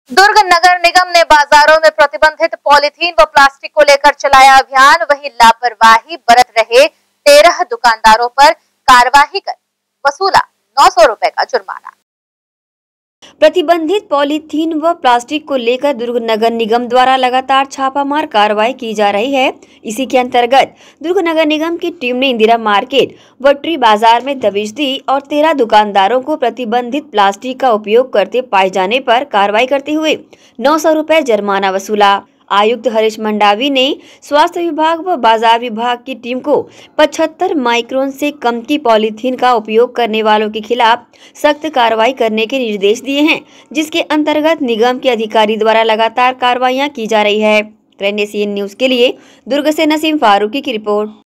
दुर्ग नगर निगम ने बाजारों में प्रतिबंधित पॉलीथीन व प्लास्टिक को लेकर चलाया अभियान। वहीं लापरवाही बरत रहे 13 दुकानदारों पर कार्रवाई कर वसूला 900 रुपए का जुर्माना। प्रतिबंधित पॉलीथीन व प्लास्टिक को लेकर दुर्ग नगर निगम द्वारा लगातार छापामार कार्रवाई की जा रही है। इसी के अंतर्गत दुर्ग नगर निगम की टीम ने इंदिरा मार्केट वट्री बाजार में दबिश दी और 13 दुकानदारों को प्रतिबंधित प्लास्टिक का उपयोग करते पाए जाने पर कार्रवाई करते हुए 900 रुपए जुर्माना वसूला। आयुक्त हरीश मंडावी ने स्वास्थ्य विभाग व बाजार विभाग की टीम को 75 माइक्रोन से कम की पॉलीथीन का उपयोग करने वालों के खिलाफ सख्त कार्रवाई करने के निर्देश दिए हैं, जिसके अंतर्गत निगम के अधिकारी द्वारा लगातार कार्रवाइयां की जा रही है। NCN न्यूज के लिए दुर्ग से नसीम फारूकी की रिपोर्ट।